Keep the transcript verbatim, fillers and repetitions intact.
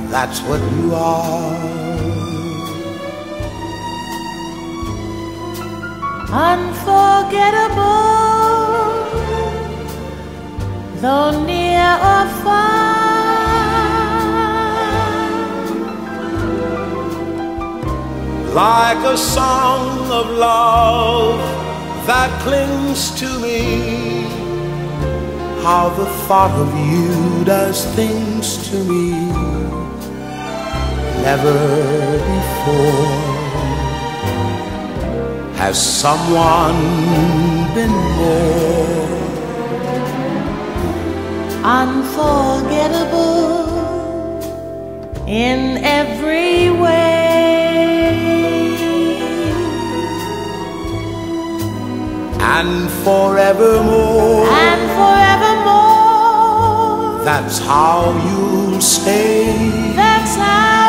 that's what you are. Unforgettable, though near or far, like a song of love that clings to me. How the thought of you does things to me never before has someone been more unforgettable in every way, and forevermore, and forevermore. That's how you'll stay. That's how